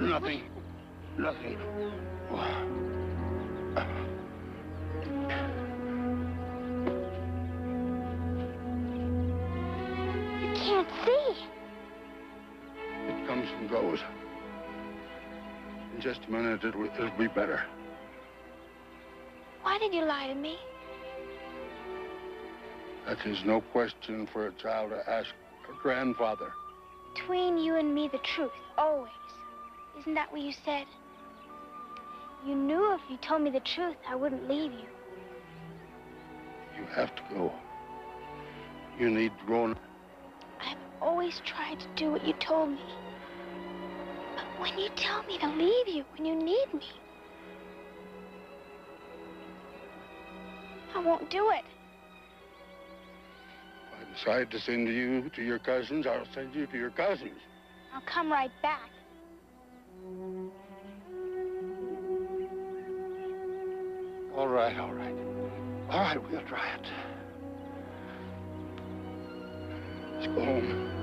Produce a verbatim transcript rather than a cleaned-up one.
Nothing. Nothing. You can't see. It comes and goes. In just a minute, it'll, it'll be better. Why did you lie to me? That is no question for a child to ask her grandfather. Between you and me, the truth, always. Isn't that what you said? You knew if you told me the truth, I wouldn't leave you. You have to go. You need grown. I've always tried to do what you told me. But when you tell me to leave you, when you need me, I won't do it. If I decide to send you to your cousins, I'll send you to your cousins. I'll come right back. All right, all right. All right, we'll try it. Let's go home.